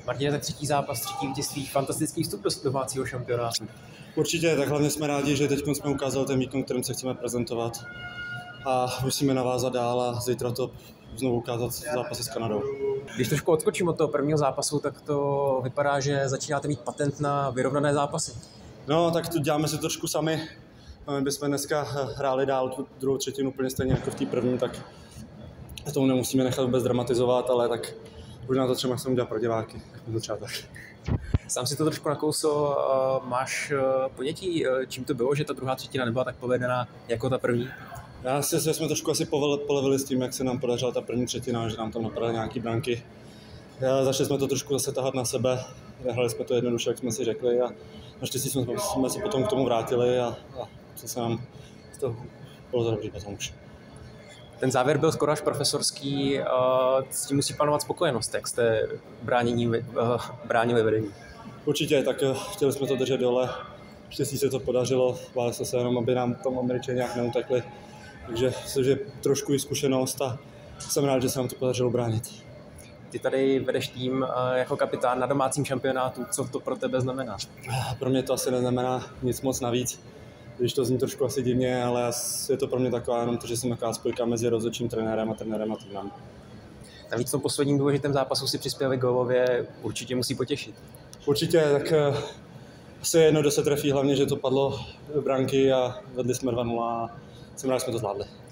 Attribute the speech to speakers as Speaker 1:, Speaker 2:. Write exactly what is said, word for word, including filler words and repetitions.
Speaker 1: Martine, tak třetí zápas, třetí vítězství, fantastický vstup do domácího šampionátu.
Speaker 2: Určitě, tak hlavně jsme rádi, že teď jsme ukázali ten výkon, kterým se chceme prezentovat. A musíme navázat dál a zítra to znovu ukázat v zápase s Kanadou.
Speaker 1: Když trošku odskočím od toho prvního zápasu, tak to vypadá, že začínáte mít patent na vyrovnané zápasy.
Speaker 2: No, tak to děláme si trošku sami. My bychom dneska hráli dál tu druhou třetinu úplně stejně jako v té první, tak to nemusíme nechat vůbec dramatizovat, ale tak možná to třeba jsem udělat pro diváky, jak to třeba tak.
Speaker 1: Sám si to trošku nakousl, máš ponětí, čím to bylo, že ta druhá třetina nebyla tak povedená jako ta první?
Speaker 2: Já si, že jsme trošku asi polevili s tím, jak se nám podařila ta první třetina, že nám tam napadaly nějaký branky. Já, začali jsme to trošku zase tahat na sebe, hráli jsme to jednoduše, jak jsme si řekli, a naštěstí jsme, jsme se potom k tomu vrátili a, a co se nám to bylo dobrý potom už.
Speaker 1: Ten závěr byl skoro až profesorský, s tím musí panovat spokojenost, jak jste bránění, bránili vedení.
Speaker 2: Určitě, tak chtěli jsme to držet dole, štěstí se to podařilo, báli jsme se jenom, aby nám tam Američané nějak neutekli, takže je trošku i zkušenost a jsem rád, že se nám to podařilo bránit.
Speaker 1: Ty tady vedeš tým jako kapitán na domácím šampionátu, co to pro tebe znamená?
Speaker 2: Pro mě to asi neznamená nic moc navíc, když to zní trošku asi divně, ale je to pro mě taková jenom to, že jsem taková spojka mezi rozhodčím trenérem a trenérem a týmem.
Speaker 1: Navíc v tom posledním důležitém zápasu si přispěli gólově, určitě musí potěšit.
Speaker 2: Určitě, tak asi jedno, kdo se trefí, hlavně, že to padlo do branky a vedli jsme dva nula a jsem rád, že jsme to zvládli.